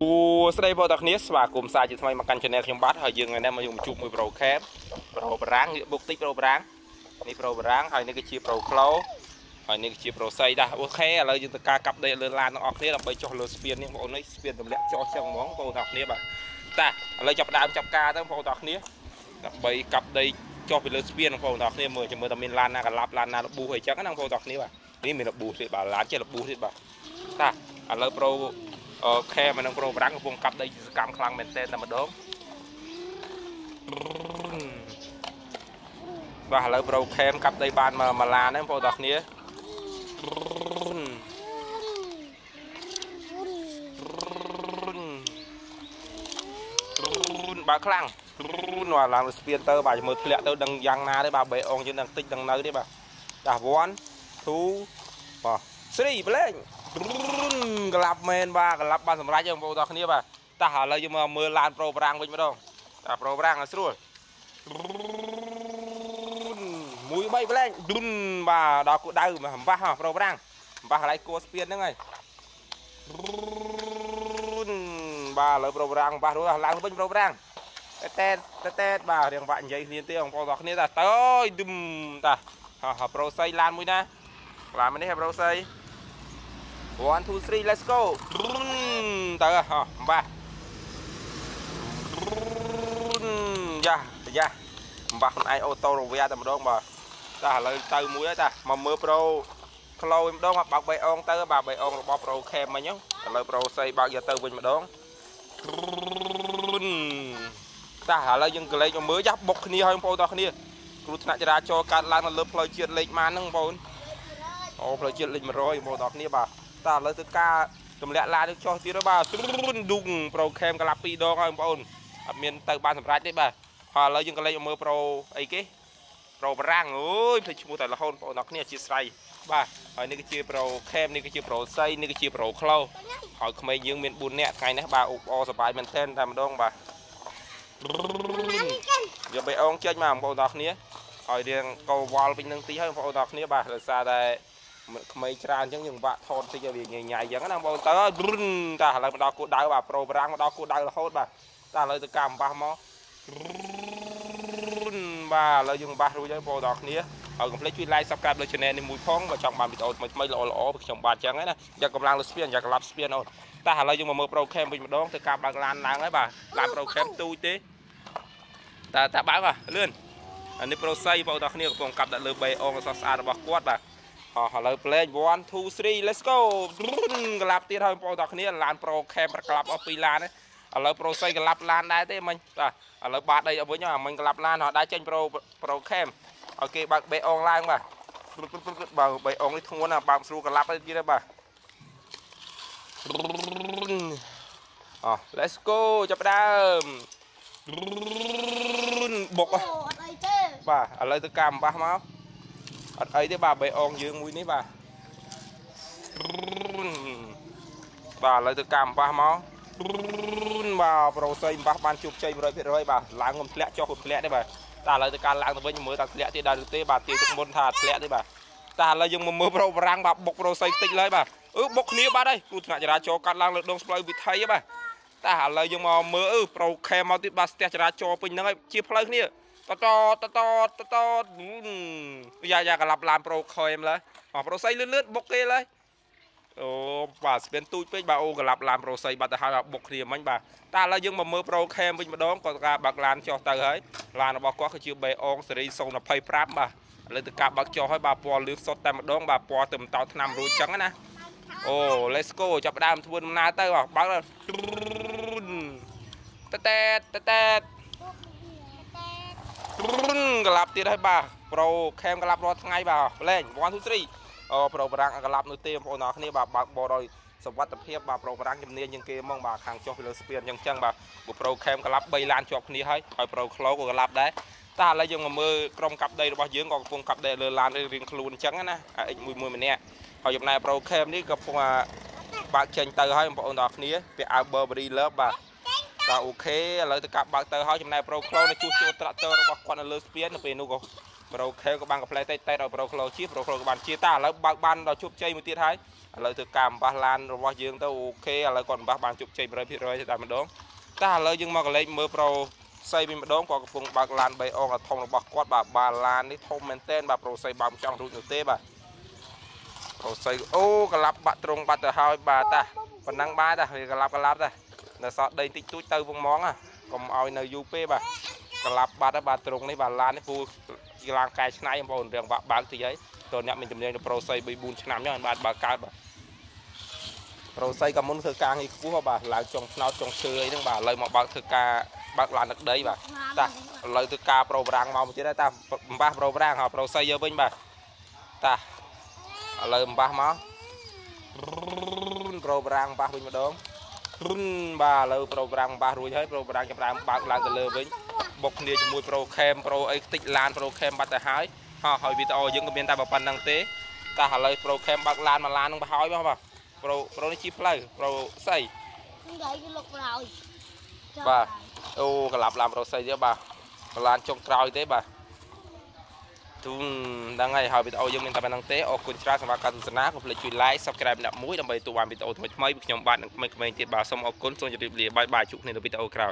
ស្ដីបងប្អូនគ្នាស្វាគមន៍សាជាថ្មីមកកាន់ channel ខ្ញុំបាទហើយយើងថ្ងៃនេះមកជួបមួយ Pro Cam Pro បារាំងងាកបុកតិច Pro បារាំងនេះ Pro បារាំងហើយនេះគឺជា Pro Clow ហើយនេះគឺជា Pro សៃដែរអូខេឥឡូវយើងទៅការកាប់ដីលើឡានទាំងអស់គ្នាដើម្បីចុះលើស្ពាននេះបងប្អូននេះស្ពានទម្លាក់ចុះចឹងហ្មងបងប្អូនទាំងគ្នាបាទតាឥឡូវចាប់ដើមចាប់ការទៅបងប្អូនទាំងគ្នាដើម្បីកាប់ដីចុះពីលើស្ពានបងប្អូនទាំងគ្នាមើលតែមានឡានណាកន្លាប់ឡានណាលប៊ូអីចឹងណាបងប្អូនទាំងគ្នាបាទនេះមានលប៊ូទៀតបាទឡានចេះលប៊ូទៀតបាទតាឥឡូវ Pro ខេមិននឹង Pro បារាំងកំពុងកាប់ដីសកម្មខ្លាំងមែនទែនតែម្ដងបាទឥឡូវ Pro ខេមកាប់ដីបានមួយឡានហ្នឹងបងប្អូនទាំងគ្នាបាទខ្លាំងនោះឡើងលើស្ពានទៅបាទមើលធ្លាក់ទៅដឹងយ៉ាងណាទេបាទបេអងយើងនឹងតិចដឹងនៅទេបាទចាស់ 1 2 បាទ 3 ប្លេងក្លាប់មែនបាទក្លាប់បានសម្រាប់យើងបងប្អូនទាំងគ្នាបាទតាឥឡូវយើងមកមើលឡាន Pro បារាំងវិញម្ដងតា Pro បារាំងឲ្យស្រួល1 3ប្លេងបាទដល់គូដៅមកអំបះ Pro បារាំងអំបះកន្លែងគួរស្ពានហ្នឹងហើយបាទឥឡូវ Pro បារាំងអំបះរួចឡើងវិញ Pro បារាំងតែបាទរៀងបាក់និយាយគ្នាទេបងប្អូនទាំងគ្នាតាទៅអើយតា Pro សៃឡានមួយណាឡាននេះ Pro សៃ 1 2 3 let's go ទៅបាទយ៉ាអំបះខ្លួនឯងអូតូរវ៉ាតែម្ដងបាទតាឥឡូវទៅមួយហើយតាមកមើល Pro ក្លោវិញម្ដងបើក3អងទៅបាទ3អងរបស់ Pro Cam មិញឥឡូវ Pro សៃបើកយកទៅវិញម្ដងតាឥឡូវយើងកលេចមកមើលយ៉ាបុកគ្នាហើយបងប្អូនទាំងគ្នាគ្រោះថ្នាក់ចរាចរណ៍កើតឡើងនៅលើផ្លូវជាតិលេខម៉ានហ្នឹងបងប្អូនអូផ្លូវជាតិលេខ100បងប្អូនទាំងគ្នាបាទតាឥឡូវទៅការទម្លាក់ឡានទៅចុះទៀតហើយបាទឌុង Pro Cam ក្លាប់2ដងហើយបងប្អូនអត់មានទៅបានសម្រេចទេបាទហើយឥឡូវយើងកលេចមកមើល Pro អីគេ Pro បារាំងអូយភ្លេចឈ្មោះតែរហូតបងប្អូនទាំងគ្នាអធិស្ឋានបាទហើយនេះគឺជា Pro Cam នេះគឺជា Pro សៃនេះគឺជា Pro Clow ហើយក្មេងយើងមាន4នាក់ថ្ងៃនេះបាទអ៊ូអសប្បាយមែនទែនតែម្ដងបាទយកបីអងចេញមកបងប្អូនទាំងគ្នាឲ្យរៀងកោវល់វិញនឹងទីហើយបងប្អូនទាំងគ្នាបាទដោយសារតែក្មេងច្រើនអញ្ចឹងយើងបាក់ថតតិចឲ្យវាញ៉ៃអញ្ចឹងណាបងប្អូនទៅតាឥឡូវមកដល់គោដៅបាទ Pro បារាំងមកដល់គោដៅរហូតបាទតាឥឡូវទៅការអំបះមកបាទឥឡូវយើងអំបះរួចហើយបងប្អូនទាំងគ្នាហើយកុំភ្លេចជួយ like subscribe លើ channel នេះមួយផងបើចង់បានវីដេអូថ្មីៗល្អៗពីខ្ញុំបាទអញ្ចឹងណាយកកម្លាំងលើស្ពានយកក្លាប់ស្ពានអូនតាឥឡូវយើងមកមើល Pro Cam វិញម្ដងទៅការបើកឡានឡើងហើយបាទឡាន Pro Cam ទូចទេតាបើកបាទលឿនអានេះ Pro សៃបងប្អូនទាំងគ្នាកំពុងកាប់ដាក់លើ3អងអសស្អាតរបស់គាត់បាទឥឡូវ play 1 2 3 let's go ក្លាប់ទៀតហើយបងប្អូនទាំងគ្នាឡាន Pro Cam ប្រក្លាប់អស់2ឡានឥឡូវ Pro សៃក្លាប់ឡានដែរទេមិញបាទឥឡូវបាតដីអត់វិញមិញក្លាប់ឡានដែរចេញ Pro Cam ឲ្យគេបើក3អងឡើងបាទបើ3អងនេះធ្ងន់ណាបើកស្រួលក្លាប់ទៀតបាទlet's go ចាប់ដើមបុកអត់អីទេបាទឥឡូវទៅការអំបះមកអត់អីទេបាទ3អងយើងមួយនេះបាទបាទឥឡូវទៅការអំបះមកបាទ Pro សៃអំបះបានជោគជ័យ 100% បាទឡើងកុំធ្លាក់ចុះកុំធ្លាក់ទេបាទតែឥឡូវទៅការឡើងទៅវិញមើលថាធ្លាក់ទៀតដែរឬទេបាទទាយទឹកមុនថាធ្លាក់ទេបាទតែឥឡូវយើងមកមើល Pro បារាំងបាទបុក Pro សៃតិចឡើយបាទបុកគ្នាបាត់ហើយគ្រោះថ្នាក់ចរាចរណ៍កាត់ឡើងលើដងផ្លូវវិថីបាទតែឥឡូវយើងមកមើលPro Cam មកទៀតបាទស្ទះចរាចរណ៍ពេញហ្នឹងហើយជាផ្លូវគ្នាតយ៉ាក្លាប់ឡាន Pro Cam ឡើយPro សៃលឿនបុកគេឡើយអូបាទស្ពានទូចពេកបាទអូក្លាប់ឡាន Pro សៃបាត់ទៅហើយបុកគ្នាមិញបាទតែឥឡូវយើងមកមើល Pro Cam វិញម្ដងគាត់ការបើកឡានចុះទៅហើយឡានរបស់គាត់គឺជា3អងស៊េរី025បាទឥឡូវទៅការបើកចុះហើយបាទពណ៌លឿងសុទ្ធតែម្ដងបាទពណ៌ទៅបន្តឆ្នាំរួចចឹងណាអូ let's go ចាប់ដើមធ្វើដំណើរទៅបើកតែក្លាប់ទៀតហើយបាទ Pro Cam ក្លាប់រាល់ថ្ងៃបាទលេង1 2 3Pro បារាំងក្លាប់នោះទេបងប្អូនទាំងគ្នាបាទបើកបោដោយសុវត្ថិភាពបាទ Pro បារាំងជំនាញជាងគេហ្មងបាទខាងចុះពីលើស្ពានអញ្ចឹងបាទព្រោះ Pro Cam ក្លាប់3ឡានជាប់គ្នាហើយ Pro Clow ក៏ក្លាប់ដែរតែឥឡូវយើងមកមើលក្រុមកាប់ដីរបស់យើងក៏កំពុងកាប់ដីលើឡានរៀងខ្លួនអញ្ចឹងណា X11 ម្នាក់ហើយចំណែក Pro Cam នេះក៏កំពុងបើកចេញទៅហើយបងប្អូនទាំងគ្នាពាក់អាវ Burberry Love បាទបាទអូខេឥឡូវទៅកាប់បើកទៅហើយចំណែក Pro Clow នៅជួសជុលត្រាក់ទ័ររបស់គាត់នៅលើស្ពាននៅពេលនោះក៏ pro kêu các bạn gặp lại tay rồi pro close chip pro các bạn chia ta là ban đó chụp chơi một tiết hai lời từ cam ba lan rồi qua dương tao ok là còn bạn chụp chơi rồi tại mình đón ta lời dương mà lên mưa pro xây bên đón qua vùng bạc lan bay on là thông là bạc quát bà lan đi thông maintain bà pro xây bằng trong rụt thực tế bà pro xây ô cái lắp bạn trung bạn từ hai bà ta còn năng ba ta thì cái lắp ta là sao đây tích túi tư vùng món à còn ao nơi du p bà cái lắp bà trung này bà lan này phu lang cài này em bồn đường bạc thì giấy rồi nhận mình chụp lên pro xây bị bùn năm nhá bà cao bà pro xây còn muốn thưa ca thì cú bà lại trong nào trong xưa ấy bà lời một bạc thưa ca bác làm được đấy bà ta lời từ ca pro brang màu chứ đấy ta ba pro brang họ pro xây giờ bên bà ta lời ba máu pro brang ba bên mà đón bà lời pro brang ba rồi hết pro brang cho brang bác làm từ lừa với bọc nia cho mùi pro kem pro ấy tích lan pro kem bắt tay hái họ hỏi vì tao những cái miền ta bảo pan năng tế ta lời pro kem bác lan mà lan không hỏi mà pro nó chip play pro xây bà ô cái lạp làm rồi xây cho bà lan trong trào thế bà thun đang ngày hỏi bị tao dương mình tập năng tế ở quân tra và các tuần ná của lịch truyền like subscribe nạp mũi đâm bày tụ bàn bị tao thôi mấy nhóm bạn mình tiền bà xong ở cuốn xong cho điệp lìa bài chụp này được bị tao